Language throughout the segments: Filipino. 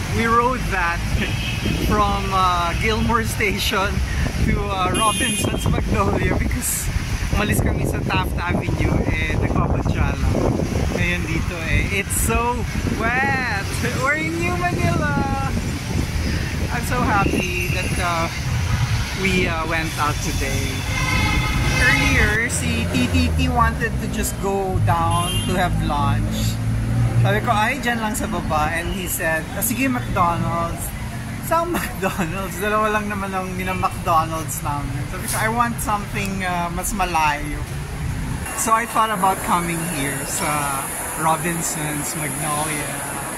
We rode that from Gilmore Station to Robinson's Magnolia because umalis kami sa Taft Avenue nagbabadya lang. Ngayon dito it's so wet. We're in New Manila. I'm so happy that we went out today. Earlier, si TTT wanted to just go down to have lunch. Sabi ko, ay, dyan lang sa baba. And he said, sige, McDonald's. Saan McDonald's? Dalawa lang naman ang McDonald's namin. Sabi ko, I want something mas malayo. So I thought about coming here sa Robinson's Magnolia.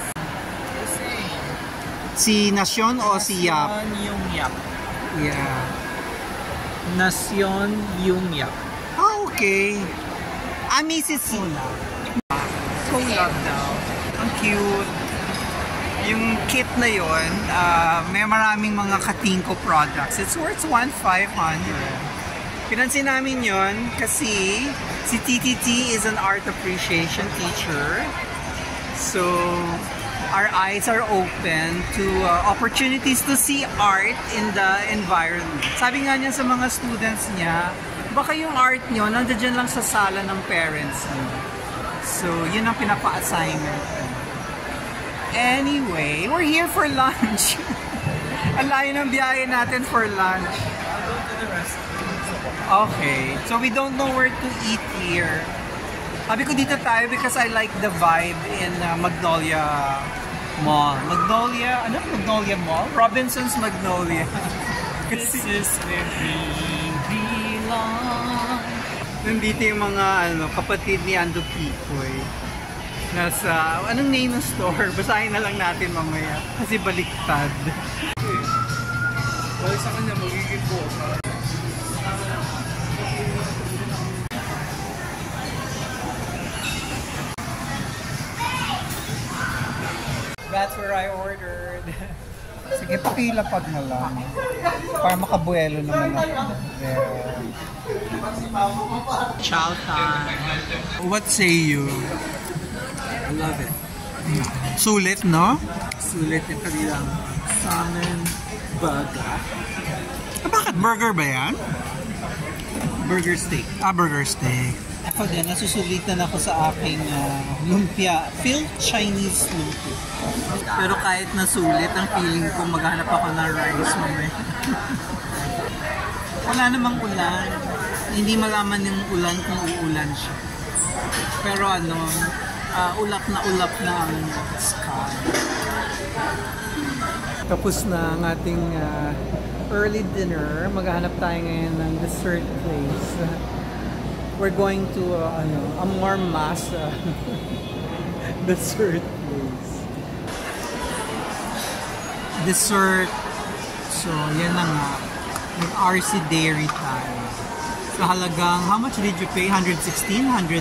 Si Nacion o si Yap? Nacion yung Yap. Yeah. Nacion yung Yap. Oh, okay. Mrs. Collab. Collab daw. Ang cute. Yung kit na yon, may maraming mga Katingko products. It's worth 1,500. Pinansin namin yon kasi si TTT is an art appreciation teacher. So, our eyes are open to opportunities to see art in the environment. Sabi nga niya sa mga students niya, baka yung art nyo nandiyan lang sa sala ng parents niyo. So, yun ang pinapa-assignment. Anyway, we're here for lunch. Ang layo ng biyahe natin for lunch. Okay, so we don't know where to eat here. Sabi ko dito tayo because I like the vibe in Magnolia Mall. Magnolia, ano? Magnolia Mall? Robinson's Magnolia. This is where we belong. Nandito yung mga kapatid ni Ando Picoy. Nasa, anong name ng store? Basahin na lang natin mamaya. Kasi baliktad. Wala sa kanya, magiging po. That's where I ordered. Sige, pakilapag na lang. Para makabuelo naman ako. Chow time. What say you? I love it. Sulit, no? Sulit yung kanilang salmon burger. Bakit? Burger ba yan? Burger steak. Burger steak. Ako din, nasusulitan ako sa aking lumpia. Feel Chinese lumpia. Pero kahit nasulit, ang feeling ko maghanap ako ng rice mamaya. Wala namang ulan. Hindi malaman yung ulan kung uulan siya. Pero ulap na ang sky. Tapos na ang ating early dinner. Maghahanap tayo ngayon ng dessert place. We're going to a more mass dessert place. Dessert. So, yan na nga. Nag-RC Dairy tayo. So, halagang, how much did you pay? 116? 109.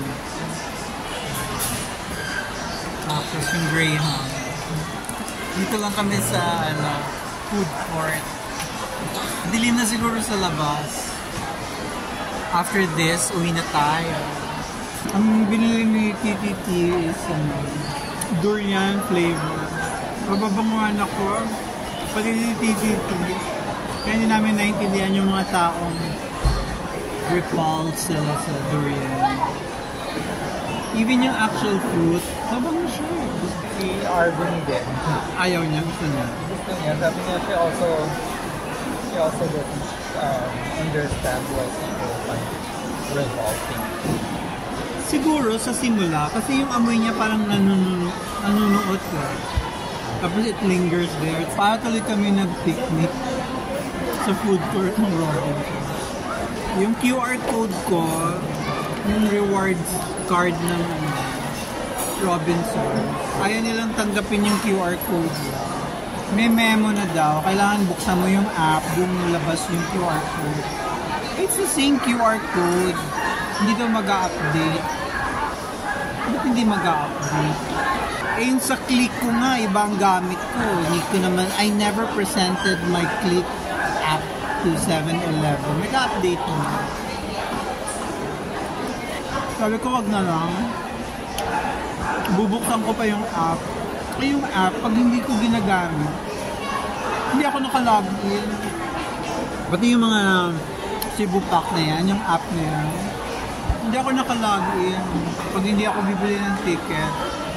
Tapos yung Greyhound. Dito lang kami sa food court. Dilim na siguro sa labas. After this, uwi na tayo. Ang binili ni TTT is durian flavor. Mababanguhan ako. Pati ni TTT. Kaya hindi namin naintindihan yung mga taong repulsed sila sa durian. Even yung actual fruit, mabango siya. Si Arvin din. Ayaw niya, gusto niya. Gusto niya. Sabi niya she also doesn't understand why people find it revolting. Siguro sa simula, kasi yung amoy niya parang nanunuot ko. Tapos it lingers there. Para tuloy kami nag-picnic sa food court ng Robinson. Yung QR code ko, yung rewards card ng Robinson, ayaw nilang tanggapin yung QR code. May memo na daw, kailangan buksan mo yung app, doon nalabas yung QR code. It's the same QR code. Hindi daw mag-a-update. Ba't hindi mag-a-update? Yung sa Click ko nga, ibang gamit ko. Hindi ko naman, I never presented my Click app to 7-Eleven. Mag-a-update mo. Sabi ko, wag na lang. Bubuksan ko pa yung app. yung app, pag hindi ko ginagamit, hindi ako nakalogin. Pati yung mga Cebu Pack na yan, yung app na yan, hindi ako nakalogin pag hindi ako bibili ng ticket.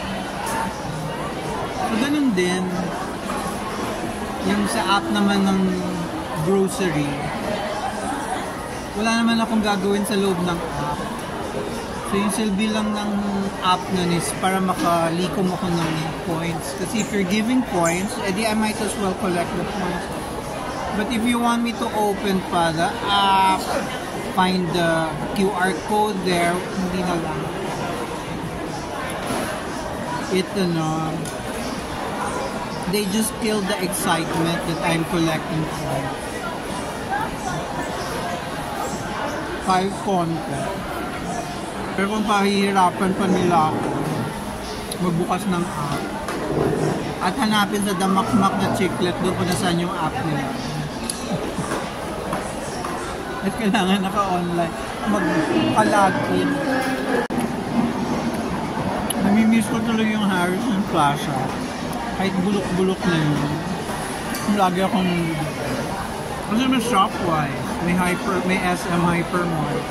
So, ganun din. Yung sa app naman ng grocery, wala naman akong gagawin sa loob ng app. So, yung silbi lang ng app nun is para makalikom ako ng points. Kasi if you're giving points, edi I might as well collect the points. But if you want me to open pa the app, find the QR code there, hindi na lang. They just killed the excitement that I'm collecting points. 5 konti. Pero kung pahihirapan pa nila ako magbukas ng app at hanapin sa damakmak na chiclet doon kung nasaan yung app nila. At kailangan naka-online mag-login. Namimiss ko tuloy yung Harrison Plaza. Kahit bulok-bulok na yun. Lagi akong... Kasi may Shopwise. May SM Hypermart.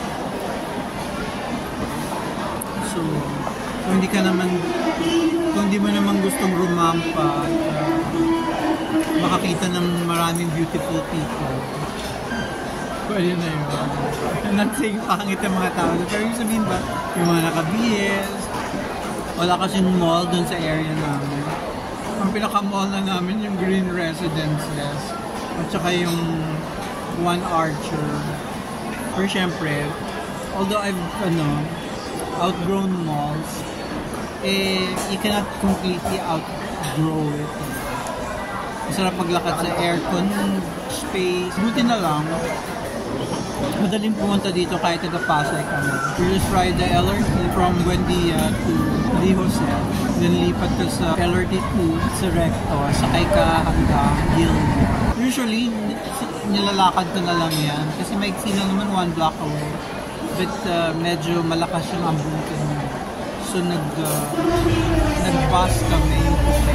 So, kung hindi mo naman gustong rumampa, makakita ng maraming beautiful people, pwede na yun. I'm not saying pangit ang mga tao, pero yung sabihin ba, yung mga naka-BS, wala kasing mall dun sa area namin. Ang pinaka-mall na namin yung Green Residences, at saka yung One Archer. Pero syempre, although I've, outgrown malls, you cannot completely outgrow it. Masarap maglakad sa aircon space. Buti na lang, madaling pumunta dito kahit taga-Pasay kami. We just ride the LRT from Buendia to Lee Jose. Then lipat ka sa LRT2 sa Recto, sakay ka hanggang Gilmore. Usually, nilalakad ka na lang yan kasi maiksi lang naman 1 block away. But medyo malakas yung ambutin mo. So nag-bus kami yung puti.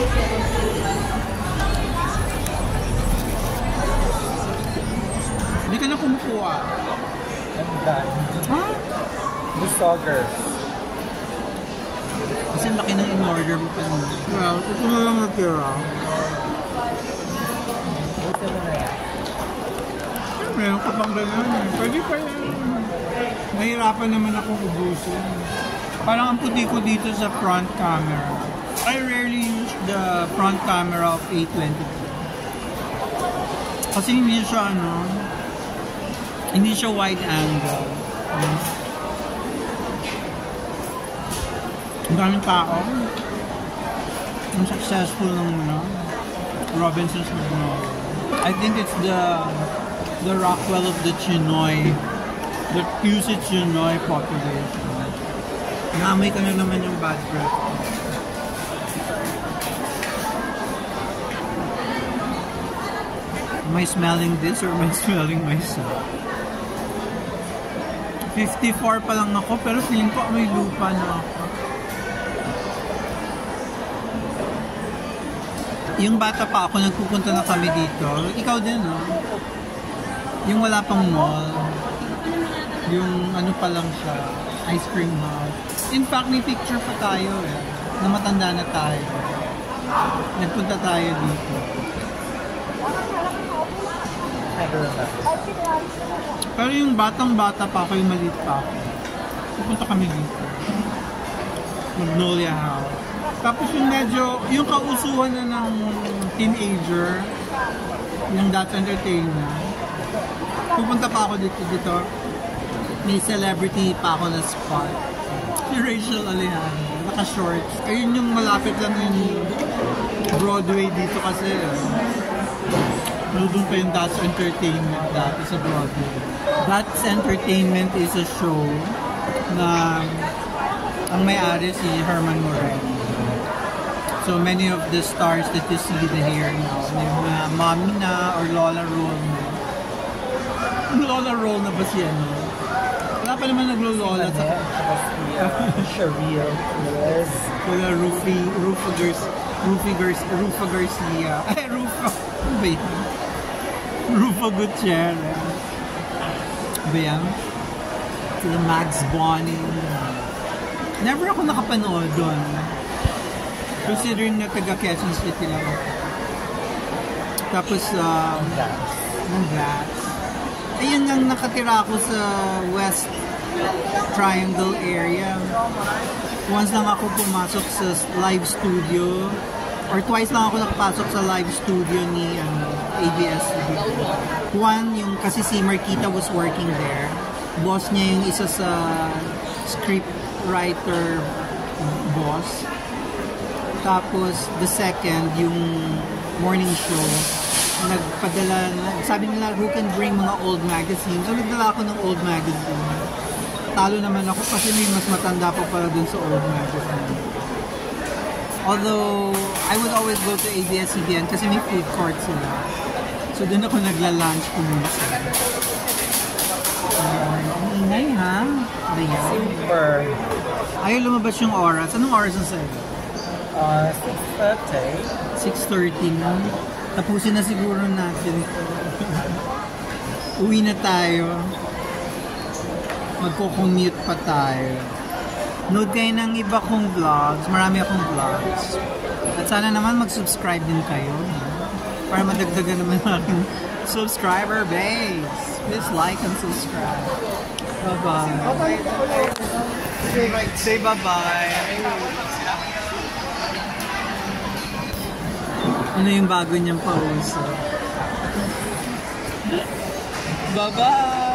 Hindi ka na kumukuha. I'm done. Ha? Busoggers. Kasi laki ng in-order mo pa nun. Well, ito na lang natira. Buso mo na yan. Meron ka pang ganyan. Pwede pa yan. Nahirapan naman akong ubusin. Parang ang puti ko dito sa front camera. I rarely use the front camera of A22. Kasi hindi siya wide angle. Ang daming tao. Ang successful ng Robinsons Magnolia. I think it's the Rockwell of the Chinoy, the Pusit Chinoy population. Naamoy ka na naman yung bad breath. Am I smelling this or am I smelling myself? 54 pa lang ako pero feeling ko may lupa na ako. Yung bata pa ako, nagpupunta na kami dito. Ikaw din, no? Yung wala pang mall. Yung ano pa lang siya, ice cream house. In fact, may picture pa tayo na matanda na tayo. Nagpunta tayo dito. Pero yung batang-bata pa ako, yung maliit pa ako. Pupunta kami dito. Magnolia House. Tapos yung kausuhan na ng teenager, yung That's Entertainment. Pupunta pa ako dito. May celebrity pa ako na spot. Si Rachel Alejandro, naka-shorts. Ayun yung malapit lang yung Broadway dito kasi. Doon pa yung That's Entertainment dati sa Broadway. That's Entertainment is a show na ang may-ari si Herman Moreno. So many of the stars that you see here now, yung mga mommy na or Lola Roll na. Lola Roll na ba siya, no? Wala pa naman naglo-Lola sa... Sharia. Wala Rufagers. Rufa Garcia. Rufa. Ano ba yan? Rufa Gutierrez. Ba yan? Sila Max Bonning. Never ako nakapanood doon. Considering na taga Quezon City lang ako. Tapos, ng Glass. Ayun lang nakatira ako sa West Triangle area. Once lang ako pumasok sa live studio. Or twice lang ako nakapasok sa live studio ni ABS-CBN. One, yung kasi si Marquita was working there. Boss niya yung isa sa script writer boss. Tapos, the second, yung morning show, nagpadala, sabi nila, who can bring mga old magazines? So, nagdala ako ng old magazine. Talo naman ako kasi may mas matanda pa pala dun sa old magazine. Although, I would always go to ABS-CBN kasi may food court sila. So, dun ako nagla-lunch kuminsan. Ang ingay, ha? Ayan. Super. Ayaw lumabas yung oras. Anong oras ang sa'yo? 6:30. 6:30 na. Tapusin na siguro natin. Uwi na tayo. Magko-commute pa tayo. Note kayo ng iba kong vlogs. Marami akong vlogs. At sana naman mag-subscribe din kayo. Para madagdagan naman ang aking subscriber base. Please like and subscribe. Bye-bye. Say bye-bye. Ano yung bago niyang pauso? Bye-bye!